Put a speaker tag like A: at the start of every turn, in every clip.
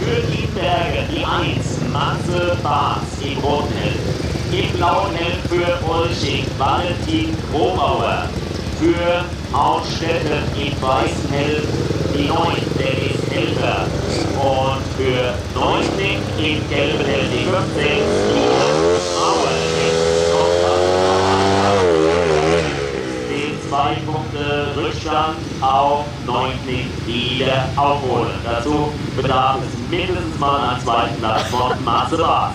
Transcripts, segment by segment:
A: Für die Berge die 1, Matze Bas im roten Helm. Im blauen Helm für Olching, Valentin Grobauer. Für Austetten im weißen Helm die 9, Dennis Helfer. Und für Neusting im gelben Helm die 15, Steven Mauer. Den 2 Punkte Rückstand auf Neusting wieder aufholen. Dazu bedarf es mindestens mal einen zweiten Platz von Matze Bas.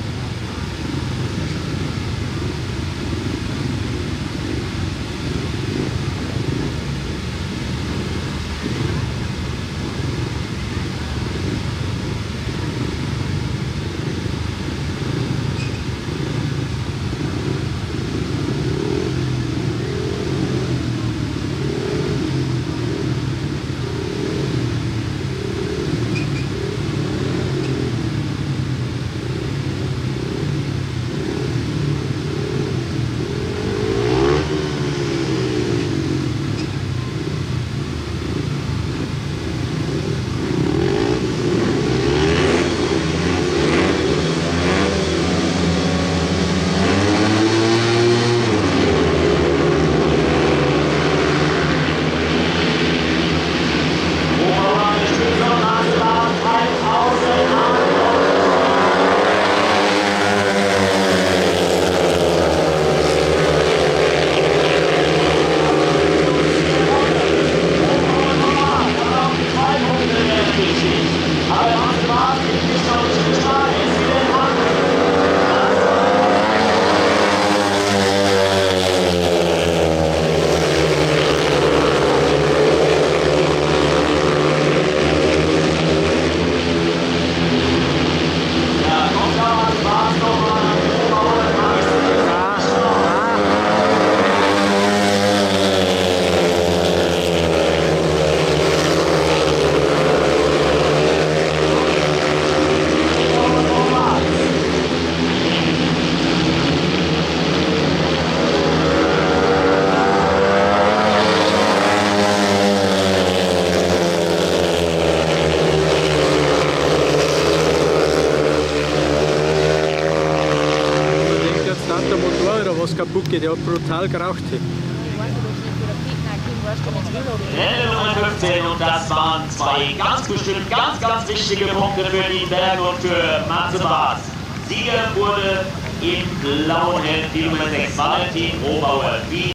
B: Der Motor oder was kaputt geht, der hat brutal geraucht.
A: Rennen Nummer 15 und das waren 2 ganz bestimmt ganz wichtige Punkte für die Berge und für Matze Bas. Sieger wurde im blauen Helm die Nummer 6, Valentin Grobauer.